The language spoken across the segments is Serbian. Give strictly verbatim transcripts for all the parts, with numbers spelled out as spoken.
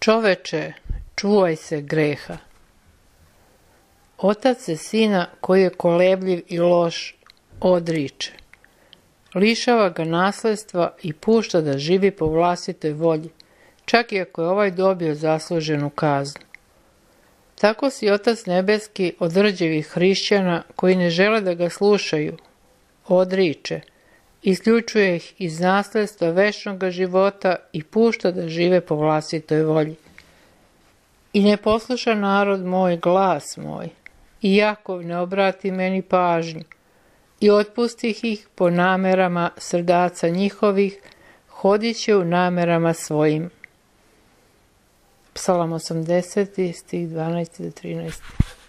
Čoveče, čuvaj se greha. Otac se sina koji je kolebljiv i loš odriče. Lišava ga nasledstva i pušta da živi po vlastitoj volji, čak i ako je ovaj dobio zasluženu kaznu. Tako si Otac nebeski od rđevih hrišćana koji ne žele da ga slušaju, odriče, isključuje ih iz nasledstva večnog života i pušta da žive po vlastitoj volji. I ne posluša narod moj glas moj, i Jakov ne obrati meni pažnju, i otpustih ih po namerama srdaca njihovih, hodit će u namerama svojim. Psalam osamdeseti, stih dvanaesti do trinaesti.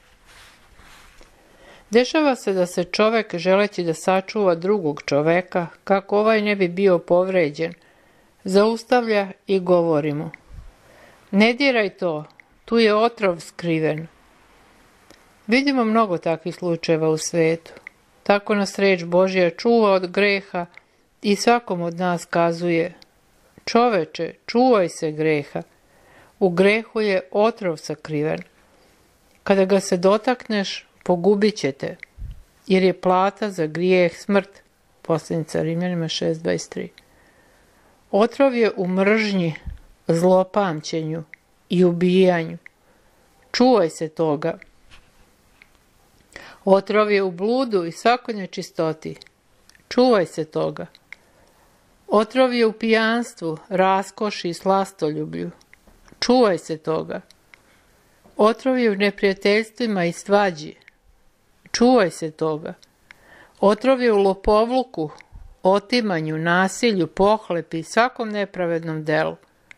Dešava se da se čovek, želeći da sačuva drugog čoveka, kako ovaj ne bi bio povređen, zaustavlja i govori mu: ne diraj to, tu je otrov skriven. Vidimo mnogo takvih slučajeva u svetu. Tako nas reč Božja čuva od greha i svakom od nas kazuje: čoveče, čuvaj se greha. U grehu je otrov sakriven. Kada ga se dotakneš, pogubit će te, jer je plata za grijeh smrt. Poslanica Rimljanima šest dvadeset tri. Otrov je u mržnji, zlopamćenju i ubijanju. Čuvaj se toga. Otrov je u bludu i svakoj nečistoti. Čuvaj se toga. Otrov je u pijanstvu, raskoši i slastoljublju. Čuvaj se toga. Otrov je u neprijateljstvima i svađi. Čuvaj se toga. Otrov je u lopovluku, otimanju, nasilju, pohlepi i svakom nepravednom delu.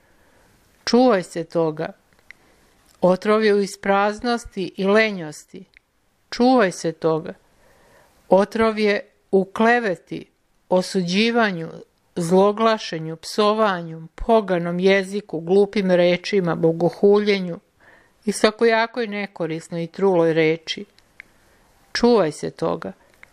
Čuvaj se toga. Otrov je u ispraznosti i lenjosti. Čuvaj se toga. Otrov je u kleveti, osuđivanju, zloglašenju, psovanju, poganom jeziku, glupim rečima, bogohuljenju i svakojakoj nekorisnoj i truloj reči. Čuvaj se toga.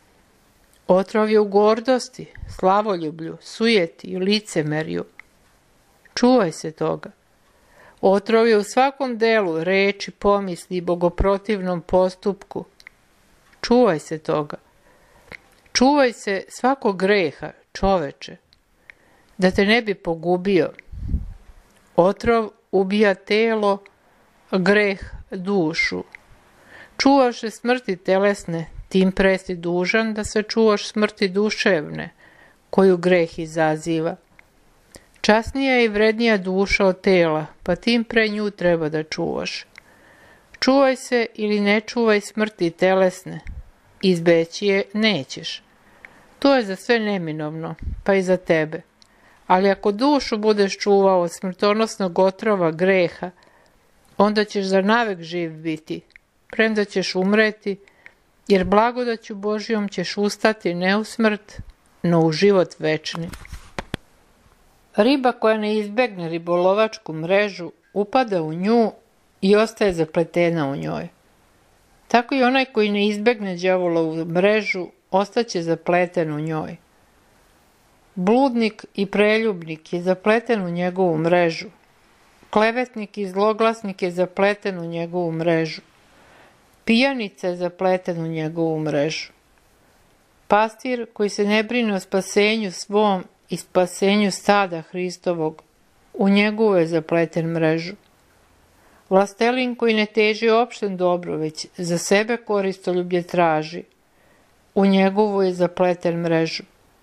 Otrov je u gordosti, slavoljublju, sujeti i licemerju. Čuvaj se toga. Otrov je u svakom delu reči, pomisli i bogoprotivnom postupku. Čuvaj se toga. Čuvaj se svakog greha, čoveče, da te ne bi pogubio. Otrov ubija telo, greh dušu. Čuvaš se smrti telesne, tim pre si dužan da se čuvaš smrti duševne, koju greh izaziva. Časnija je i vrednija duša od tela, pa tim pre nju treba da čuvaš. Čuvaj se ili ne čuvaj smrti telesne, izbeći je nećeš. To je za sve neminovno, pa i za tebe. Ali ako dušu budeš čuvao od smrtonosnog otrova greha, onda ćeš za navek živ biti, premda ćeš umreti, jer blagodaću Božjom ćeš ustati ne u smrt, no u život večni. Riba koja ne izbegne ribolovačku mrežu upada u nju i ostaje zapletena u njoj. Tako i onaj koji ne izbegne đavolovu mrežu ostaće zapleten u njoj. Bludnik i preljubnik je zapleten u njegovu mrežu. Klevetnik i zloglasnik je zapleten u njegovu mrežu. Pijanica je zapleten u njegovu mrežu. Pastir koji se ne brine o spasenju svom i spasenju stada Hristovog, u njegovu je zapleten mrežu. Vlastelin koji ne teži opštem dobru, već za sebe koristoljublje traži, u njegovu je zapleten mrežu.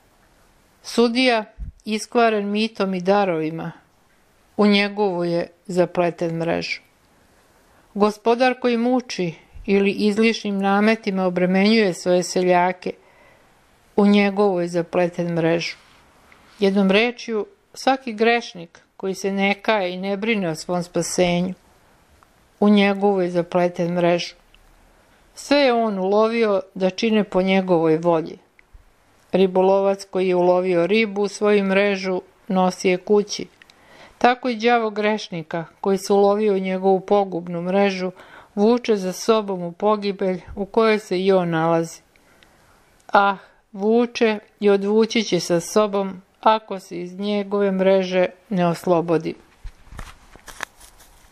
Sudija, iskvaren mitom i darovima, u njegovu je zapleten mrežu. Gospodar koji muči ili izlišnim nametima obremenjuje svoje seljake, u njegovu je zapleten mrežu. Jednom rečju, svaki grešnik koji se ne kaje i ne brine o svom spasenju, u njegovu je zapleten mrežu. Sve je on ulovio da čine po njegovoj volji. Ribolovac koji je ulovio ribu u svoju mrežu nosi je kući. Tako i đavo grešnika koji se ulovio u njegovu pogubnu mrežu vuče za sobom u pogibelj u kojoj se i on nalazi. Ah, vuče i odvući će sa sobom ako se iz njegove mreže ne oslobodi.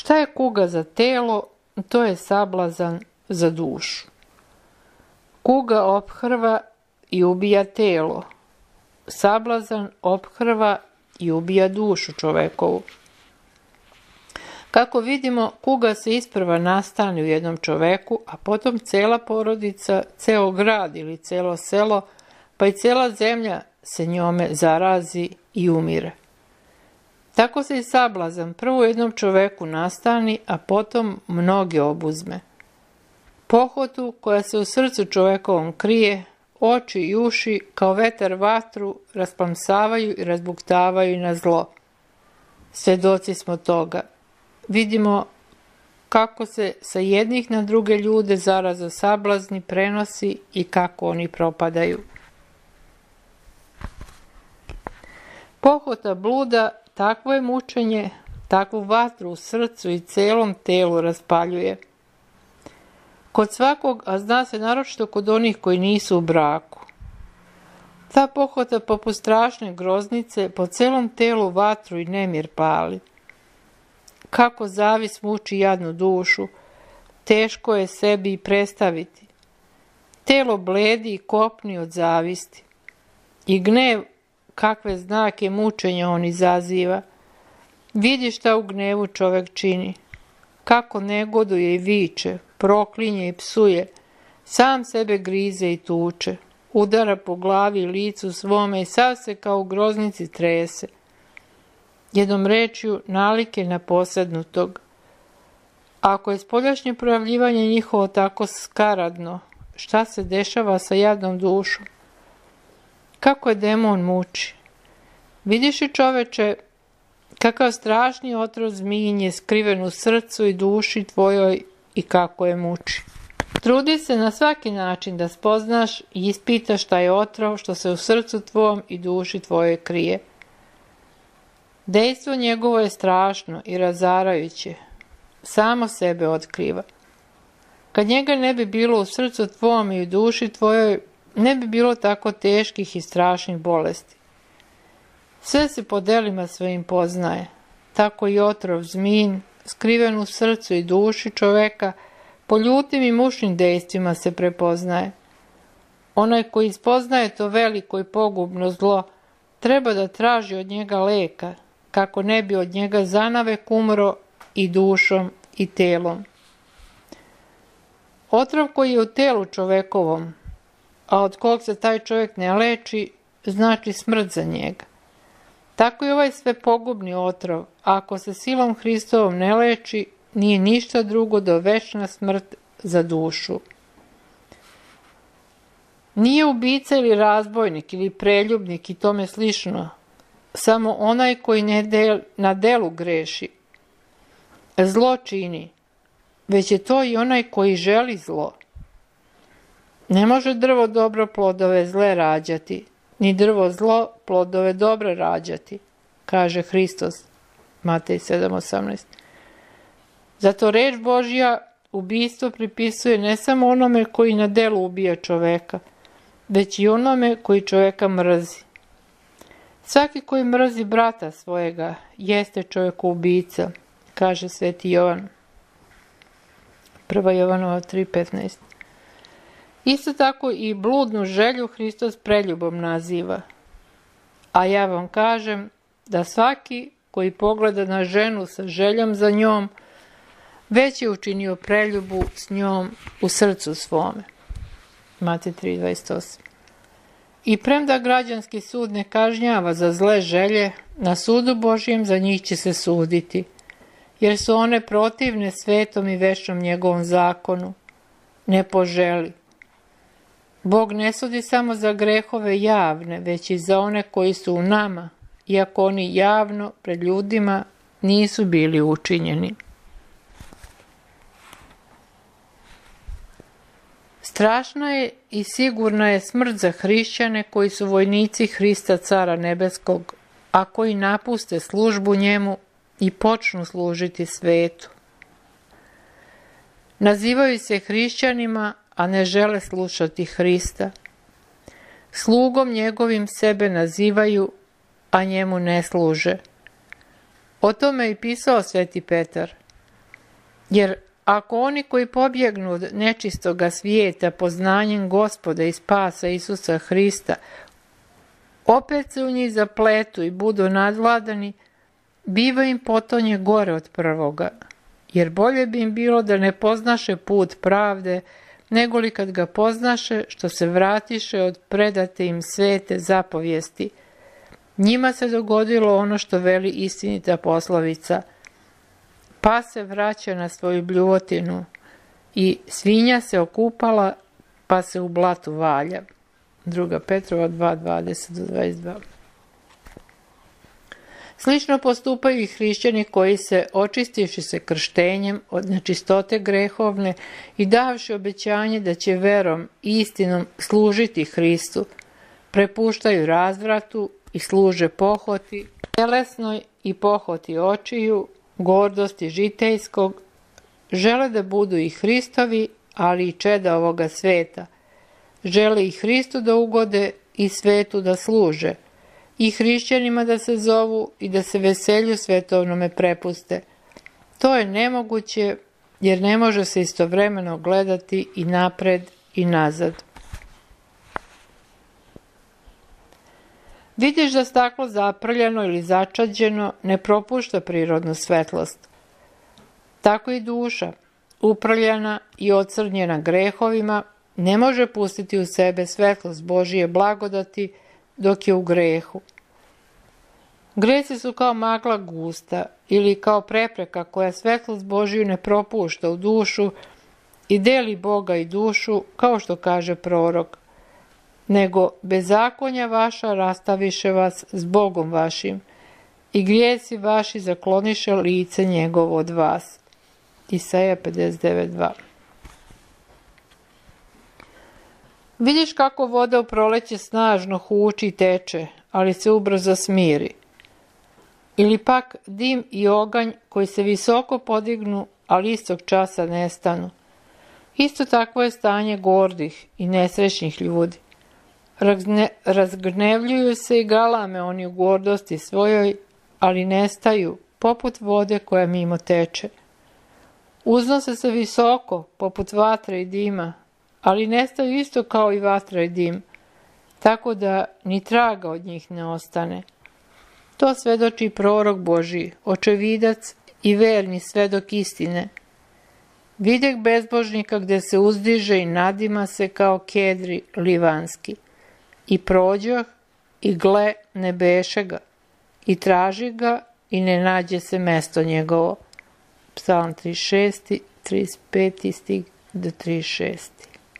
Šta je kuga za telo? To je sablazan za dušu. Kuga ophrva i ubija telo. Sablazan ophrva i ubija dušu čovekovu. Kako vidimo, kuga se isprva nastane u jednom čoveku, a potom cela porodica, ceo grad ili celo selo, pa i cela zemlja se njome zarazi i umire. Tako se i sablazan prvo u jednom čoveku nastani, a potom mnoge obuzme. Pohotu koja se u srcu čovekovom krije, oči i uši kao vetar vatru rasplamsavaju i razbuktavaju na zlo. Svedoci smo toga. Vidimo kako se sa jednih na druge ljude zaraza sablazni prenosi i kako oni propadaju. Pohota bluda takvo je mučenje, takvu vatru u srcu i celom telu raspaljuje. Kod svakog, a zna se naročito kod onih koji nisu u braku. Ta pohota poput strašne groznice po celom telu vatru i nemir pali. Kako zavis muči jadnu dušu, teško je sebi i predstaviti. Telo bledi i kopni od zavisti. I gnev, kakve znake mučenja on izaziva. Vidi šta u gnevu čovek čini. Kako negoduje i viče, proklinje i psuje, sam sebe grize i tuče, udara po glavi i licu svome i sav se kao u groznici trese. Jednom rečju nalike na posadnutog. Ako je spoljašnje projavljivanje njihovo tako skaradno, šta se dešava sa jadnom dušom? Kako je demon muči? Vidiš li čoveče, kakav strašni otrov zmijin je skriven u srcu i duši tvojoj i kako je muči. Trudi se na svaki način da spoznaš i ispitaš šta je otrov što se u srcu tvom i duši tvojoj krije. Dejstvo njegovo je strašno i razarajuće. Samo sebe otkriva. Kad njega ne bi bilo u srcu tvom i u duši tvojoj, ne bi bilo tako teških i strašnih bolesti. Sve se po delima svojim poznaje. Tako i otrov zmijin, skriven u srcu i duši čoveka, po ljutim i mušnim dejstvima se prepoznaje. Onaj koji spoznaje to veliko i pogubno zlo, treba da traži od njega leka, kako ne bi od njega zanavek umro i dušom i telom. Otrov koji je u telu čovekovom, a od kog se taj čovjek ne leči, znači smrt za njega. Tako i ovaj sve pogubni otrov, ako se silom Hristovom ne leči, nije ništa drugo do večna smrt za dušu. Nije ubica ili razbojnik ili preljubnik i tome slično, samo onaj koji ne del, na delu greši. Zlo čini, već je to i onaj koji želi zlo. Ne može drvo dobro plodove zle rađati, ni drvo zlo plodove dobre rađati, kaže Hristos, Matej sedam osamnaest. Zato reč Božja ubijstvo pripisuje ne samo onome koji na delu ubija čoveka, već i onome koji čoveka mrzi. Svaki koji mrzi brata svojega jeste čovjeku ubica, kaže sveti Jovan. prva Jovanova tri petnaest. Isto tako i bludnu želju Hristos preljubom naziva. A ja vam kažem da svaki koji pogleda na ženu sa željom za njom, već je učinio preljubu s njom u srcu svome. Matej tri dvadeset osam. I premda građanski sud ne kažnjava za zle želje, na sudu Božjem za njih će se suditi, jer su one protivne svetom i večnom njegovom zakonu. Ne poželi. Bog ne sudi samo za grehove javne, već i za one koji su u nama, iako oni javno pred ljudima nisu bili učinjeni. Strašna je i sigurna je smrt za hrišćane koji su vojnici Hrista Cara Nebeskog, a koji napuste službu njemu i počnu služiti svetu. Nazivaju se hrišćanima, a ne žele slušati Hrista. Slugom njegovim sebe nazivaju, a njemu ne služe. O tome je i pisao sveti Petar. Jer ako oni koji pobjegnu od nečistoga svijeta poznanjem Gospoda i spasa Isusa Hrista opet se u njih zapletu i budu nadvladani, biva im potonje gore od prvoga, jer bolje bi im bilo da ne poznaše put pravde, nego li kad ga poznaše, što se vratiše od predate im svete zapovijesti. Njima se dogodilo ono što veli istinita poslovica: pa se vraća na svoju bljuvotinu i svinja se okupala, pa se u blatu valja. Druga Petrova dva, dvadeset do dvadeset dva. Slično postupaju i hrišćani koji se, očistivši se krštenjem od nečistote grehovne i davši obećanje da će verom i istinom služiti Hristu, prepuštaju razvratu i služe pohoti telesnoj i pohoti očiju, gordosti žitejskog, žele da budu i Hristovi, ali i čeda ovoga sveta. Žele i Hristu da ugode i svetu da služe, i hrišćanima da se zovu i da se veselju svetovnome prepuste. To je nemoguće, jer ne može se istovremeno gledati i napred i nazad. Vidiš da staklo zaprljano ili začađeno ne propušta prirodnu svetlost. Tako i duša, uprljana i ocrnjena grehovima, ne može pustiti u sebe svetlost Božije blagodati dok je u grehu. Gresi su kao magla gusta ili kao prepreka koja svetlost Božiju ne propušta u dušu i deli Boga i dušu, kao što kaže prorok, nego bezakonja vaša rastaviše vas s Bogom vašim i grijesi vaši zakloniše lice njegovo od vas. Isaija pedeset devet, dva. Vidiš kako voda u proleće snažno huči i teče, ali se ubrzo smiri. Ili pak dim i oganj koji se visoko podignu, ali istog časa nestanu. Isto takvo je stanje gordih i nesrećnih ljudi. Razgne, razgnevljuju se i galame oni u gordosti svojoj, ali nestaju, poput vode koja mimo teče. Uznose se visoko, poput vatre i dima, ali nestaju isto kao i vatra i dim, tako da ni traga od njih ne ostane. To svedoči prorok Božji, očevidac i verni svedok istine. Videh bezbožnika gde se uzdiže i nadima se kao kedri livanski. I prođoh i gle ne beše ga, i traži ga i ne nađe se mesto njegovo. Psalm trideset šest, trideset pet stih do trideset šest.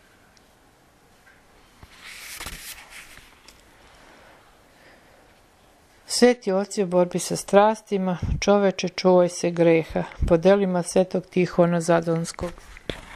Sveti oci u borbi sa strastima, čoveče čuvaj se greha, po delima svetog Tihona Zadonskog.